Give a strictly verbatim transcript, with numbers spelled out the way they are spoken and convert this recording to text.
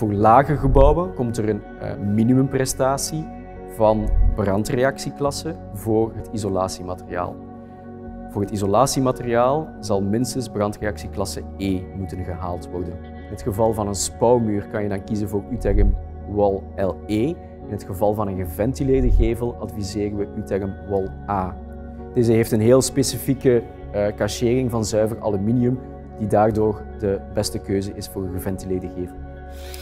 Voor lage gebouwen komt er een uh, minimumprestatie van brandreactieklasse voor het isolatiemateriaal. Voor het isolatiemateriaal zal minstens brandreactieklasse E moeten gehaald worden. In het geval van een spouwmuur kan je dan kiezen voor Utegem Wall L E. In het geval van een geventileerde gevel adviseren we Utegem Wall A. Deze heeft een heel specifieke uh, cachering van zuiver aluminium, die daardoor de beste keuze is voor een geventileerde gevel.